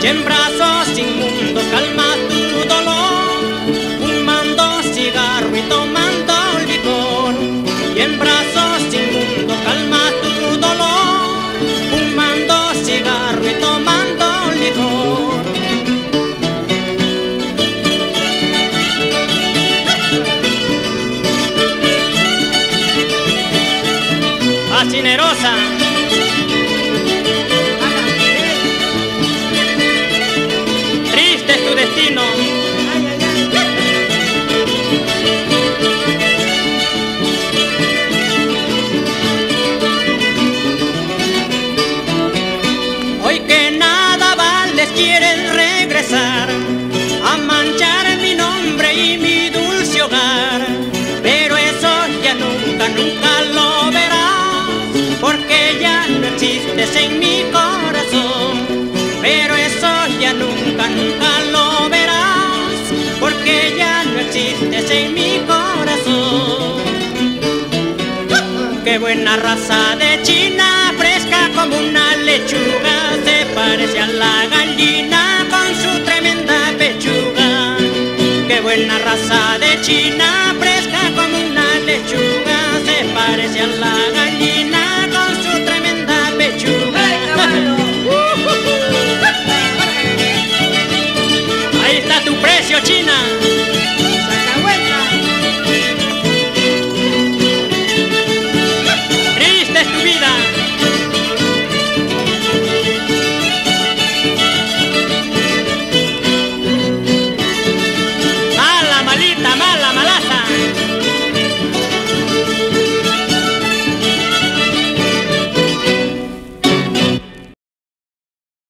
en brazos inmundos calma tu dolor, fumando cigarro y tomando licor. Y en brazos inmundos calma tu dolor, fumando cigarro y tomando licor. Facinerosa. Triste es tu destino. Hoy que nada vales quieren regresar a manchar mi nombre y mi dulce hogar, pero eso ya nunca, nunca lo verás, porque ya no existes en mi corazón. Pero eso ya nunca, nunca lo verás, porque ya no existes en mi corazón. Qué buena raza de China, fresca como una lechuga, se parece a la gallina con su tremenda pechuga. Qué buena raza de China, fresca como una lechuga, se parece a la gallina